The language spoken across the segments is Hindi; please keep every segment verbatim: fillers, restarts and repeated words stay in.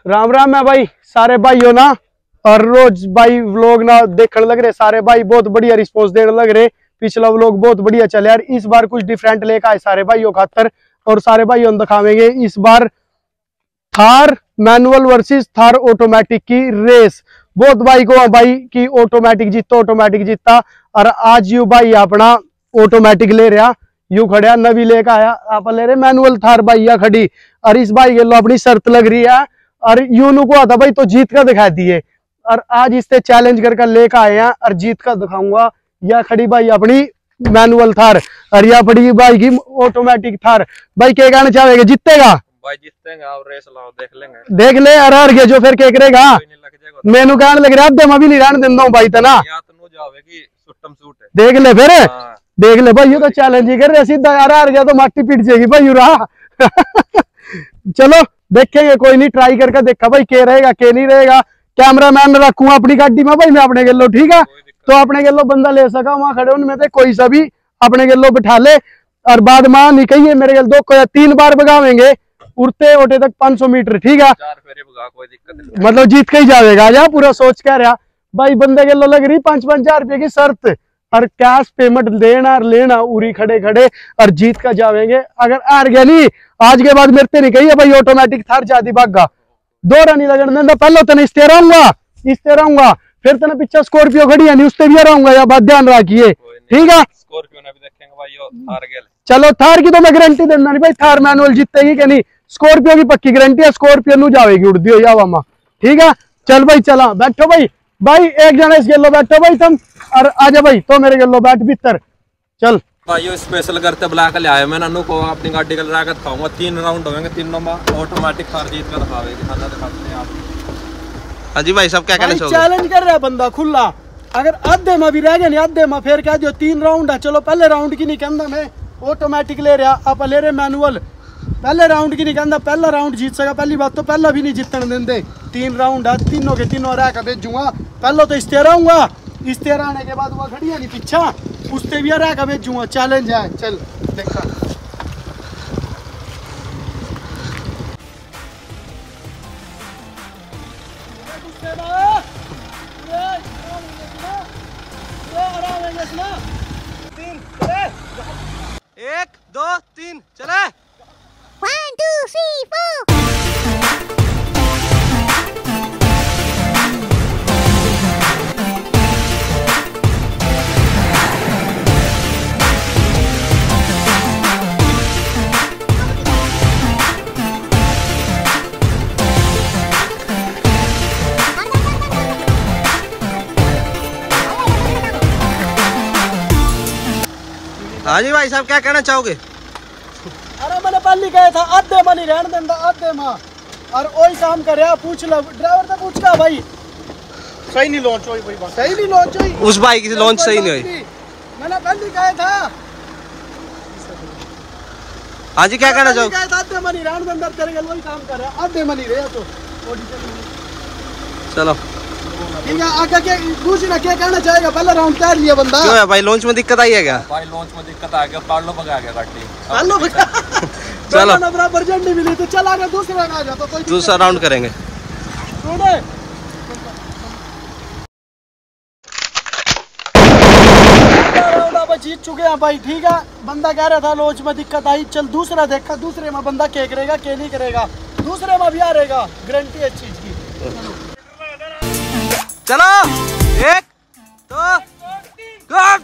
राम राम है भाई सारे भाइयों ना। और रोज भाई व्लॉग ना देखने लग रहे सारे भाई, बहुत बढ़िया रिस्पॉन्स देने लग रहे। पिछला व्लॉग बहुत बढ़िया चले यार, इस बार कुछ डिफरेंट लेकर आए सारे भाइयों खातर। और सारे भाइयों दिखावेंगे इस बार Thar manual versus Thar automatic की रेस। बहुत भाई को भाई की ऑटोमेटिक जीता ऑटोमेटिक जीता, और आज यू भाई अपना ऑटोमेटिक ले रहा, यू खड़ा नवी लेकर आया आप ले रहे मैनुअल थार भाई खड़ी। और इस भाई के लो अपनी शर्त लग रही है, और यूनू को आता भाई तो जीत का दिखा दिए। और आज इससे चैलेंज करके लेकर आए हैं और जीत का दिखाऊंगा। या खड़ी भाई अपनी मैनुअल थार और या पड़ी भाई की ऑटोमेटिक थार। भाई क्या कहना चाहेगा, जीतेगा भाई? जीतेगा और रेस लाओ देख लेंगे। देख ले और हार गया जो फिर क्या करेगा। मैनू कहने लग रहा है मैं भी नहीं रहने देता हूँ भाई तना या तो जावेगी सुट्टम सूट है। देख ले फिर हाँ। देख ले भाई, ये तो चैलेंज ही कर रहे सीधा यार, हार गया तो माटी पीट जाएगी भाई रहा। चलो देखेंगे, कोई नहीं, ट्राई करके देखा भाई के रहेगा के नहीं रहेगा। कैमरा मैन रखूंगा अपनी गाड़ी में भाई मैं अपने गेलो, ठीक है? तो अपने गेलो बंदा ले सका वहां खड़े उनमें से कोई सा भी अपने गेलो बिठा ले। और बाद में निकलिए मेरे गेल दो को तीन बार भगावेंगे उड़ते उठे तक पांच सौ मीटर, ठीक है? चार फेरे भगा कोई दिक्कत नहीं, मतलब जीत के ही जाएगा या पूरा सोच क्या रहा भाई। बंदे गेलो लग रही पांच पांच हजार रुपये की शर्त और कैश पेमेंट देना और लेना उरी खड़े खड़े और जीत का जावेंगे। अगर हार गया नहीं आज के बाद मेरे नहीं कही भाई ऑटोमेटिक थार जाती भागा दो रन लगने देना। पहले तेने इस तेरा रहूंगा इस तेरा रहूंगा फिर तेने पीछे स्कॉर्पियो खड़ी है नहीं उससे भी रहूंगा, या बात ध्यान रखिए, ठीक है? स्कॉर्पियो ने भी देखेंगे भाई हार गया। चलो थार की तो मैं गारंटी देना नहीं भाई, थार मैनुअल जीतेगी कि नहीं। स्कॉर्पियो की पक्की गारंटी है, स्कॉर्पियो नू जाएगी उड़ती हो या मामा, ठीक है? चल भाई चला बैठो भाई, भाई एक जना इस गेलो बैठो भाई तुम, और आजा भाई तो मेरे गेलो बैठ भीतर। चल भाई स्पेशल करते बुला के ले आए मैं नन्नू को अपनी गाड़ी का लगा के दिखाऊंगा। तीन राउंड होंगे, तीनों में ऑटोमेटिक कार जीत कर दिखावेगी। खाना दिखाते हैं आप। हाँ जी भाई सब क्या कहना चाहोगे? चैलेंज कर रहा है बंदा खुला, अगर आधे में भी रह गए नहीं आधे में फिर क्या जो तीन राउंड है। चलो पहले राउंड की नहीं कहना मैं ऑटोमेटिक ले रहा, आप ले रहे मैनुअल। पहले राउंड की नहीं कहना, पहला राउंड जीत सका। पहली बात तो पहला भी नहीं जीतने देंगे, तीन राउंड है, तीनों के तीनों रह कर भेजूंगा। पहला तो इस्तेरा हूँ, इस्तेरा आने के बाद वो खड़ी है नहीं पीछा उससे भी रह कर भेजूंगा। चैलेंज है, चल देखा। एक दो तीन चले। One, two, three, four. हाँ जी भाई साहब क्या कहना चाहोगे? अरे मैंने पहले कहा था आधे में नहीं रहने देता आधे में, और वही काम करे पूछ लो ड्राइवर से पूछ का भाई सही नहीं लॉन्च हुई, भाई सही नहीं लॉन्च हुई, उस बाइक की लॉन्च सही नहीं हुई। मैंने पहले कहा था। हाँ जी क्या कहना चाहोगे? आधे में नहीं रहने देता तेरे वही काम कर रहा आधे में नहीं रहे तो चलो ठीक है। आगे के दूसरा क्या कहना चाहेगा? पहला राउंड तैयार लिया बंदा। क्यों है भाई लॉन्च में दिक्कत आई है क्या? भाई लॉन्च में दिक्कत आ गया, पार्लो भगा गया गाड़ी। पार्लो भगा चलो ना बराबर झंडी मिली तो चला गया दूसरा आ जा तो कोई दूसरा राउंड करेंगे। जीत चुके हैं भाई, ठीक है? बंदा कह रहा था लॉन्च में दिक्कत आई, चल दूसरा देखा, दूसरे में बंदा क्या करेगा क्या नहीं करेगा, दूसरे में भी आ रहेगा, गारंटी है चीज की। चलो एक दो गो।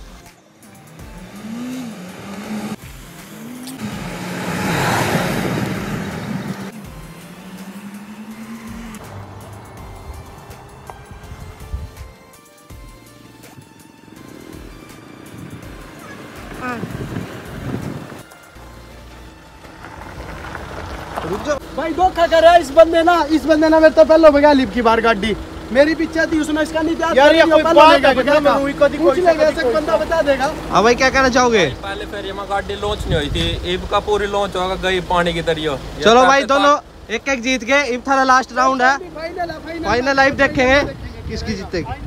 भाई धोखा कर रहा है इस बंदे ना, इस बंदे ना मेरे तो पहले भगा ली की बार गाड़ी मेरी पीछे थी उसने इसका नहीं दिया यार, ये कोई बात है क्या? मैं कोई कदी पूछ लेगा ऐसे बंदा बता देगा। हाँ भाई क्या कहना चाहोगे? पहले फिर ये गाड़ी लॉन्च नहीं हुई थी, ईब का पूरी लॉन्च होगा गई पानी की तरह। चलो भाई दोनों एक एक जीत गए। ईब थारा लास्ट राउंड है, फाइनल लाइव देखेंगे किसकी जीतेगी।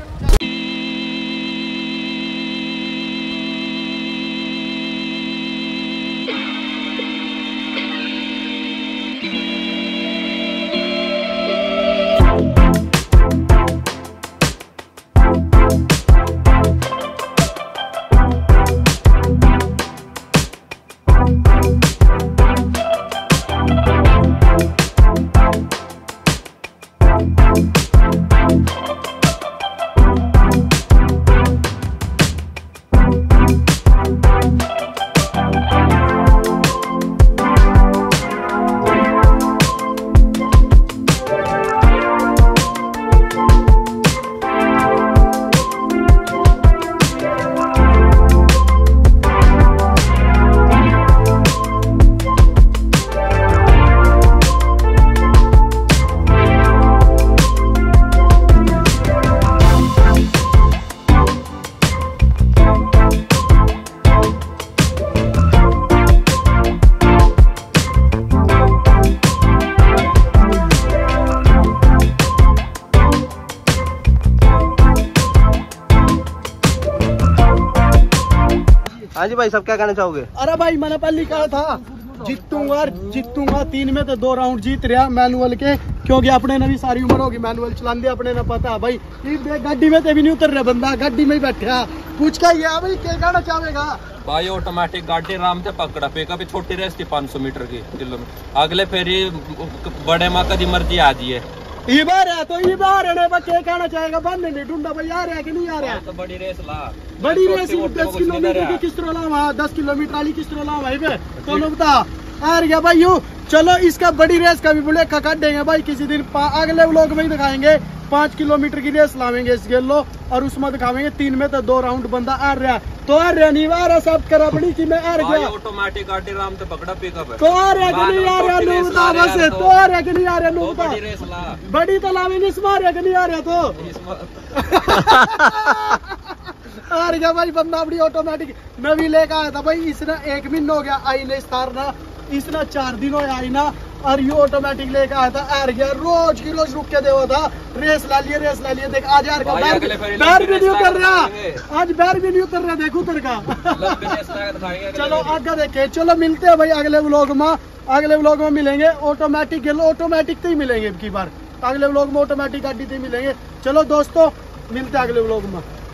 हाँ जी भाई, सब क्या कहना चाहोगे? अरे भाई मैंने पहले कहा था जीतूंगा जीतूंगा तीन में तो दो राउंड जीत रहा मैनुअल के, क्योंकि अपने ने भी सारी उम्र होगी मैनुअल चलाने दे, अपने ने पता है भाई। गाड़ी में तो भी नहीं उतर रहा बंदा, गाड़ी में ही बैठा पूछ का ये भाई क्या कहना चाहेगा? भाई ऑटोमेटिक गाड़ी आराम से पकड़ा, पिकअप छोटी रेस थी पाँच सौ मीटर की किलोमीटर, अगले फेरी बड़े माता की मर्जी आ जी है। ये बार है तो ये बार है ना, क्या कहना चाहेगा? बंद नहीं ढूंढा भाई, आ रहा है कि नहीं आ रहा है? तो बड़ी रेस ला, बड़ी रेस दस किलोमीटर की किस तरह लावा, दस किलोमीटर वाली किस तरह लावा भाई पे तो बता आ रहा भाई यू। चलो इसका बड़ी रेस का भी बुले काट देंगे भाई किसी दिन, अगले व्लॉग में ही दिखाएंगे। पाँच किलोमीटर की रेस लावेंगे इस गेलो और उसमें दिखावेंगे तीन में तो दो राउंड बंदा आ रहा तो आ रहा नहीं आ रहा सब करा बड़ी की मैं आ गया। ऑटोमेटिक गाड़ी आराम से पकड़ा पिकअप है तो आ रहा कि नहीं आ रहा नो बता बस, तो आ रहा कि नहीं आ रहा नो बता। बड़ी रेस ला, बड़ी तो लावेंगे इसमें आ रहा कि नहीं आ रहा तो आ गया भाई बंदा अपनी ऑटोमेटिक नवी लेकर आया था भाई। इसने एक महीना हो गया आई ने स्टारना, इसने चार दिन हो आई ना, और ये ऑटोमेटिक लेकर आया था आ गया। रोज की रोज रुक के देवा था, रेस ला लिए रेस ला लिए। देख आज यार का बैर बैर भी नहीं उतर रहा, आज बैर भी नहीं उतर रहा, देख उतर का चलो आगे देखे। चलो मिलते हैं भाई अगले व्लॉग में, अगले व्लॉग में मिलेंगे। ऑटोमेटिक ऑटोमेटिक तो ही मिलेंगे की बार, अगले व्लॉग में ऑटोमेटिक गाड़ी तो मिलेंगे। चलो दोस्तों मिलते हैं अगले व्लॉग में।